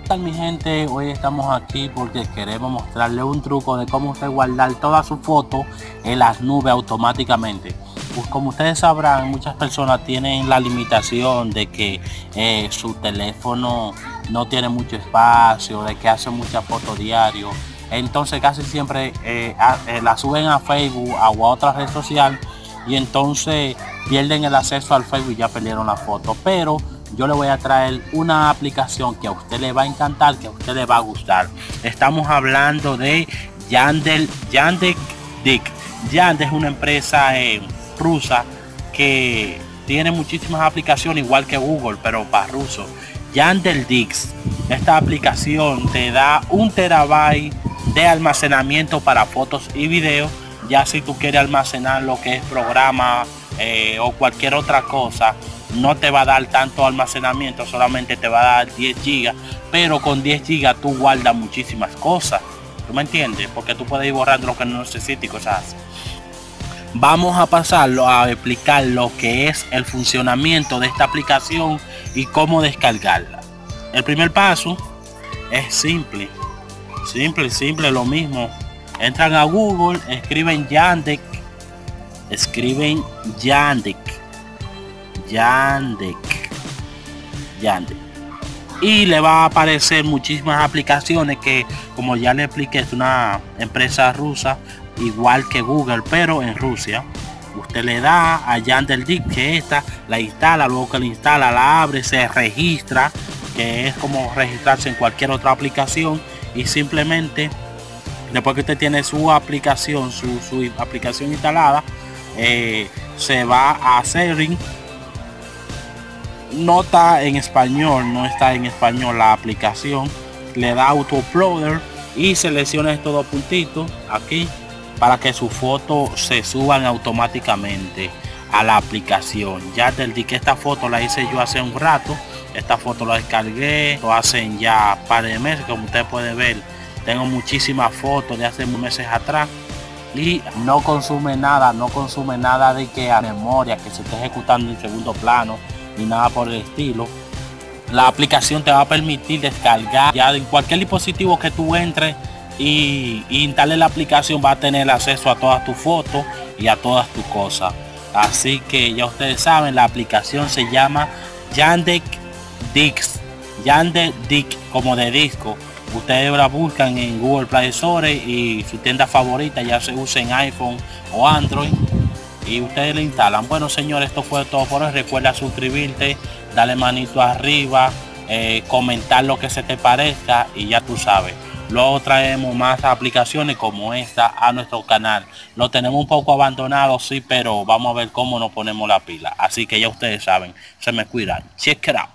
tal mi gente? Hoy estamos aquí porque queremos mostrarle un truco de cómo usted guardar todas sus fotos en las nubes automáticamente. Pues como ustedes sabrán, muchas personas tienen la limitación de que su teléfono no tiene mucho espacio, de que hace muchas fotos diario. Entonces casi siempre la suben a Facebook o a otra red social y entonces pierden el acceso al Facebook y ya perdieron la foto. Pero yo le voy a traer una aplicación que a usted le va a encantar, que a usted le va a gustar. Estamos hablando de Yandex. Yandex es una empresa rusa que tiene muchísimas aplicaciones, igual que Google, pero para ruso. Yandex. Esta aplicación te da 1 TB de almacenamiento para fotos y videos. Ya si tú quieres almacenar lo que es programa o cualquier otra cosa, no te va a dar tanto almacenamiento, solamente te va a dar 10 GB, pero con 10 GB tú guardas muchísimas cosas. ¿Tú me entiendes? Porque tú puedes ir borrando lo que no necesitas y cosas así. Vamos a pasarlo a explicar lo que es el funcionamiento de esta aplicación y cómo descargarla. El primer paso es simple, lo mismo. Entran a Google, escriben Yandex, y le va a aparecer muchísimas aplicaciones que, como ya le expliqué, es una empresa rusa igual que Google, pero en Rusia. Usted le da a Yandex, que esta la instala, luego que la instala la abre, se registra, que es como registrarse en cualquier otra aplicación, y simplemente después que usted tiene su aplicación instalada, se va a Settings. No está en español la aplicación. Le da Auto Uploader y selecciona estos 2 puntitos aquí para que sus fotos se suban automáticamente a la aplicación. Ya que esta foto la hice yo hace un rato. Esta foto la descargué, lo hacen ya un par de meses. Como usted puede ver, tengo muchísimas fotos de hace meses atrás y no consume nada de que a memoria que se esté ejecutando en segundo plano ni nada por el estilo. La aplicación te va a permitir descargar ya en cualquier dispositivo que tú entres y instale la aplicación. Va a tener acceso a todas tus fotos y a todas tus cosas. Así que ya ustedes saben, la aplicación se llama Yandex, como de disco. Ustedes la buscan en Google Play Store y su tienda favorita, ya se usa en iPhone o Android, y ustedes le instalan. Bueno, señores, esto fue todo por hoy. Recuerda suscribirte, darle manito arriba, comentar lo que se te parezca, y ya tú sabes. Luego traemos más aplicaciones como esta a nuestro canal. Lo tenemos un poco abandonado, sí, pero vamos a ver cómo nos ponemos la pila. Así que ya ustedes saben, se me cuidan. Check it out.